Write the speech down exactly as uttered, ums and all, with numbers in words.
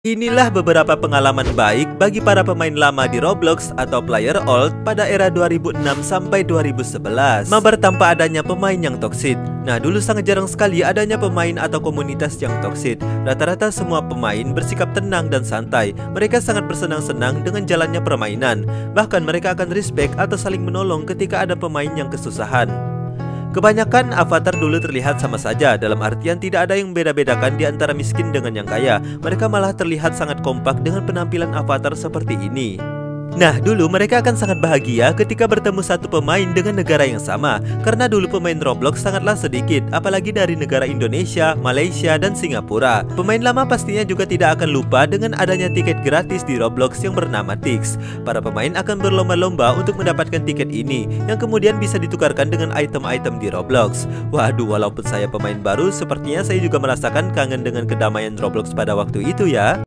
Inilah beberapa pengalaman baik bagi para pemain lama di Roblox atau player old pada era dua ribu enam sampai dua ribu sebelas. Mabar tanpa adanya pemain yang toksit. Nah, dulu sangat jarang sekali adanya pemain atau komunitas yang toksit. Rata-rata semua pemain bersikap tenang dan santai. Mereka sangat bersenang-senang dengan jalannya permainan. Bahkan mereka akan respect atau saling menolong ketika ada pemain yang kesusahan. Kebanyakan avatar dulu terlihat sama saja, dalam artian tidak ada yang beda-bedakan di antara miskin dengan yang kaya. Mereka malah terlihat sangat kompak dengan penampilan avatar seperti ini. Nah, dulu mereka akan sangat bahagia ketika bertemu satu pemain dengan negara yang sama. Karena dulu pemain Roblox sangatlah sedikit, apalagi dari negara Indonesia, Malaysia, dan Singapura. Pemain lama pastinya juga tidak akan lupa dengan adanya tiket gratis di Roblox yang bernama Tix. Para pemain akan berlomba-lomba untuk mendapatkan tiket ini, yang kemudian bisa ditukarkan dengan item-item di Roblox. Waduh, walaupun saya pemain baru, sepertinya saya juga merasakan kangen dengan kedamaian Roblox pada waktu itu ya.